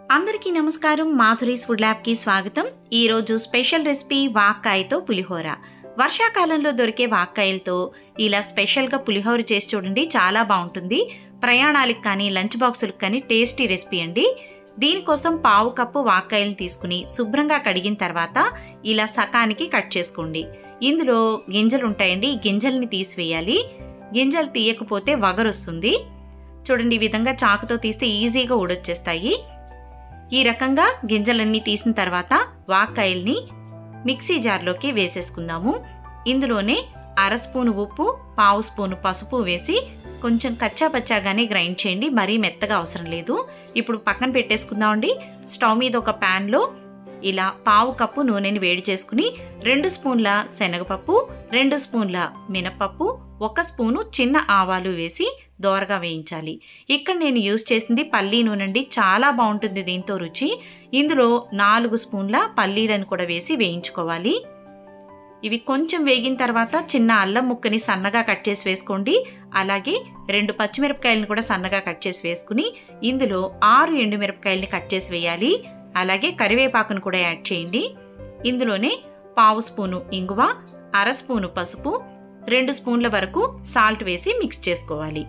అందరికీ నమస్కారం. Madhuri's food lab కి స్వాగతం. ఈ రోజు స్పెషల్ రెసిపీ వాక్కాయతో పులిహోర. వర్షాకాలంలో దొరికే వాక్కాయలతో ఇలా స్పెషల్ గా పులిహోర చేసి చూడండి, చాలా బాగుంటుంది. ప్రయాణాలకు కానీ లంచ్ బాక్సులకు కానీ టేస్టీ రెసిపీ అండి. దీనికోసం పావు కప్పు వాక్కాయలను తీసుకుని శుభ్రంగా కడిగిన తర్వాత ఇలా సకానికి కట్ చేసుకోండి. ఇందులో గింజలు ఉంటాయండి, ఈ గింజల్ని తీసివేయాలి. గింజలు తీయకపోతే వగరొస్తుంది. చూడండి, ఈ విధంగా చాకుతో తీస్తే ఈజీగా ఊడొచ్చేస్తాయి. ఈ రకంగా గింజలన్నీ తీసిన తర్వాత వాక్కాయల్ని మిక్సీ జార్లోకి వేసేసుకుందాము. ఇందులోనే అర స్పూను ఉప్పు, పావు స్పూను పసుపు వేసి కొంచెం కచ్చాపచ్చాగానే గ్రైండ్ చేయండి, మరీ మెత్తగా అవసరం లేదు. ఇప్పుడు పక్కన పెట్టేసుకుందామండి. స్టవ్ మీద ఒక ప్యాన్లో ఇలా పావు కప్పు నూనెని వేడి చేసుకుని 2 స్పూన్ల శనగపప్పు, 2 స్పూన్ల మినపప్పు, 1 స్పూను చిన్న ఆవాలు వేసి దోరగా వేయించాలి. ఇక్కడ నేను యూజ్ చేసింది పల్లీ నూనె అండి, చాలా బాగుంటుంది దీంతో రుచి. ఇందులో 4 స్పూన్ల పల్లీలను కూడా వేసి వేయించుకోవాలి. ఇవి కొంచెం వేగిన తర్వాత చిన్న అల్లం ముక్కని సన్నగా కట్ చేసి వేసుకోండి. అలాగే 2 పచ్చిమిరపకాయలను కూడా సన్నగా కట్ చేసి వేసుకుని ఇందులో 6 ఎండుమిరపకాయలని కట్ చేసి వేయాలి. అలాగే కరివేపాకును కూడా యాడ్ చేయండి. ఇందులోనే పావు స్పూను ఇంగువ, అర స్పూను పసుపు, 2 స్పూన్ల వరకు సాల్ట్ వేసి మిక్స్ చేసుకోవాలి.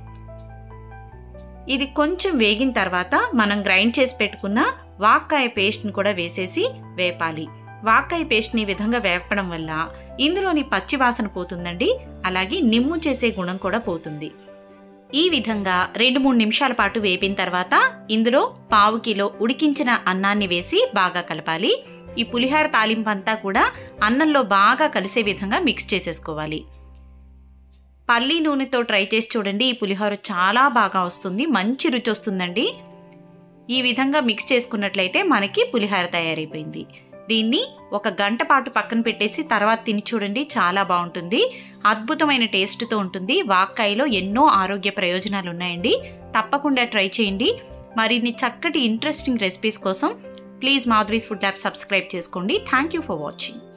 ఇది కొంచెం వేగిన తర్వాత మనం గ్రైండ్ చేసి పెట్టుకున్న వాక్కాయ పేస్ట్ని కూడా వేసేసి వేపాలి. వాక్కాయ పేస్ట్ని ఈ విధంగా వేపడం వల్ల ఇందులోని పచ్చి వాసన పోతుందండి. అలాగే నిమ్ము చేసే గుణం కూడా పోతుంది. ఈ విధంగా 2-3 నిమిషాల పాటు వేపిన తర్వాత ఇందులో పావు కిలో ఉడికించిన అన్నాన్ని వేసి బాగా కలపాలి. ఈ పులిహోర తాలింపు అంతా కూడా అన్నంలో బాగా కలిసే విధంగా మిక్స్ చేసేసుకోవాలి. పల్లీ నూనెతో ట్రై చేసి చూడండి, ఈ పులిహోర చాలా బాగా వస్తుంది, మంచి రుచి వస్తుందండి. ఈ విధంగా మిక్స్ చేసుకున్నట్లయితే మనకి పులిహోర తయారైపోయింది. దీన్ని 1 గంట పాటు పక్కన పెట్టేసి తర్వాత తిని చూడండి, చాలా బాగుంటుంది. అద్భుతమైన టేస్ట్తో ఉంటుంది. వాక్కాయలో ఎన్నో ఆరోగ్య ప్రయోజనాలు ఉన్నాయండి, తప్పకుండా ట్రై చేయండి. మరిన్ని చక్కటి ఇంట్రెస్టింగ్ రెసిపీస్ కోసం please Madhuri's food lab subscribe చేసుకోండి. Thank you for watching.